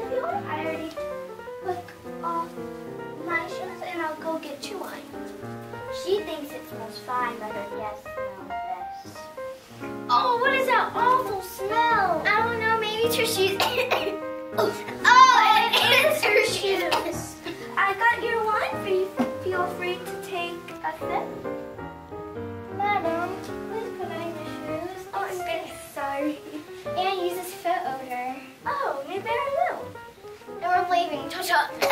you? I already took off my shoes and I'll go get you one. She thinks it smells fine, but her guests smell this. Oh, what is that awful smell? I don't know, maybe it's her shoes. Oh, it is her shoes. I got your wine. Feel free to take a sip. Madam, please put on your shoes. Oh, I'm good. Sorry. And use this foot odor. Oh, maybe I will. And we're leaving. Cha-cha.